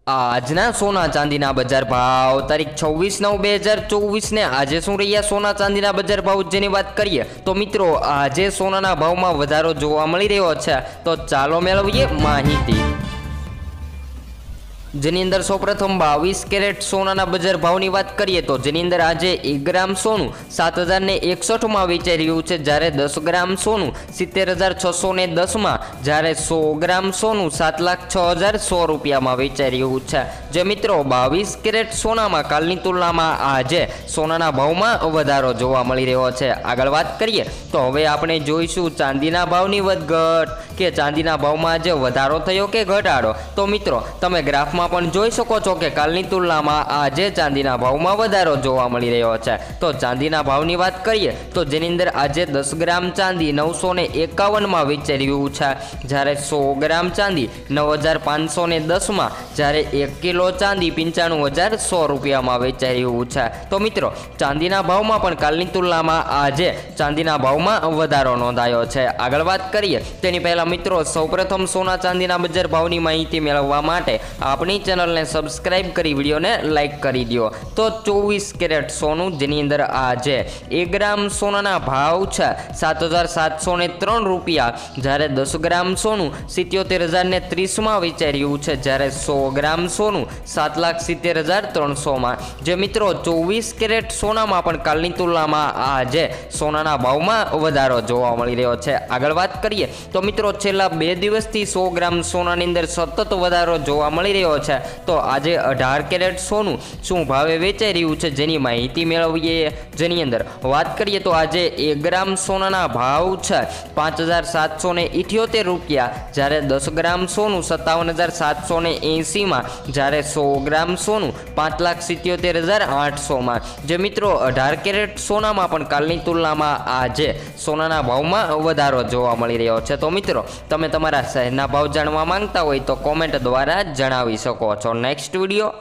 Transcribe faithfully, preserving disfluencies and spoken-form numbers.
આજના સોના ચાંદીના બજાર ભાવ તારીખ છવ્વીસ નવ બે હજાર ચોવીસ ને આજે શું રહ્યા સોના ચાંદીના બજાર ભાવ જેની વાત કરીએ તો મિત્રો આજે સોનાના ભાવમાં વધારો જોવા મળી રહ્યો છે, તો ચાલો મેળવીએ માહિતી, જેની અંદર સૌપ્રથમ બાવીસ કેરેટ સોનાના બજાર ભાવની વાત કરીએ તો જેની અંદર આજે એક ગ્રામ સોનું સાત હજાર ને એકસઠમાં વેચાઈ રહ્યું છે, જ્યારે દસ ગ્રામ સોનું સિત્તેર હજાર છસો ને દસમાં, જ્યારે સો ગ્રામ સોનું સાત લાખ છ હજાર સો રૂપિયામાં વેચાઈ રહ્યું છે। જે મિત્રો બાવીસ કેરેટ સોનામાં કાલની તુલનામાં આજે સોનાના ભાવમાં વધારો જોવા મળી રહ્યો છે। આગળ વાત કરીએ તો હવે આપણે જોઈશું ચાંદીના ભાવની વધઘટ કે ચાંદીના ભાવમાં આજે વધારો થયો કે ઘટાડો। તો મિત્રો તમે ગ્રાફમાં પણ જોઈ શકો છો કે કાલની તુલનામાં આજે ચાંદીના ભાવમાં વધારો જોવા મળી રહ્યો છે। તો ચાંદીના ભાવની વાત કરીએ તો જેની અંદર આજે દસ ગ્રામ ચાંદી નવસો ને એકાવનમાં વેચાઈ રહ્યું છે, જ્યારે સો ગ્રામ ચાંદી નવ હજાર પાંચસો ને દસમાં, જ્યારે એક કિલો ચાંદી પંચાણું હજાર સો રૂપિયામાં વેચાઈ રહ્યું છે। તો મિત્રો ચાંદીના ભાવમાં પણ કાલની તુલનામાં આજે ચાંદીના ભાવમાં વધારો નોંધાયો છે। આગળ વાત કરીએ તેની પહેલા મિત્રો સૌપ્રથમ સોના ચાંદીના બજાર ભાવની માહિતી મેળવવા માટે આપણી ચેનલને સબસ્ક્રાઇબ કરી વિડીયોને લાઇક કરી દો। તો ચોવીસ કેરેટ સોનું જેની અંદર આજે એક ગ્રામ સોનાના ભાવ છે સાત હજાર સાતસો ને ત્રણ રૂપિયા, જ્યારે દસ ગ્રામ સોનું સિત્યોતેર હજાર ને ત્રીસમાં વેચાઈ રહ્યું છે, જ્યારે સો ગ્રામ સોનું સાત લાખ સિત્તેર હજાર ત્રણસોમાં। જે મિત્રો ચોવીસ કેરેટ સોનામાં પણ કાલની તુલનામાં આજે સોનાના ભાવમાં વધારો જોવા મળી રહ્યો છે। આગળ વાત કરીએ તો મિત્રો છેલ્લા બે દિવસથી સો ગ્રામ સોનાની અંદર સતત વધારો જોવા મળી રહ્યો છે, તો આજે અઢાર કેરેટ સોનું શું ભાવે વેચાઈ રહ્યું છે જેની માહિતી મેળવીએ। જેની અંદર વાત કરીએ તો આજે એક ગ્રામ સોનાના ભાવ છે પાંચ હજાર સાતસો ને ઇઠ્યોતેર રૂપિયા, જ્યારે દસ ગ્રામ સોનું સત્તાવન હજાર સાતસો ને એંસીમાં, જ્યારે સો ગ્રામ સોનું પાંચ લાખ સિત્યોતેર હજાર આઠસોમાં। જે મિત્રો અઢાર કેરેટ સોનામાં પણ કાલની તુલનામાં આજે સોનાના ભાવમાં વધારો જોવા મળી રહ્યો છે। તો મિત્રો તમે તમારા શહેરના ભાવ જાણવા માંગતા હોય તો કોમેન્ટ દ્વારા જણાવી શકો છો। Next video